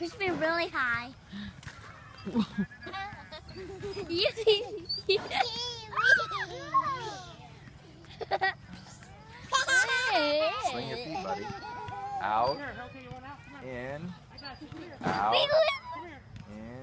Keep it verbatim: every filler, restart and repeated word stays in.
Push me really high. You see? Swing your feet, buddy. Out. In. Out. In.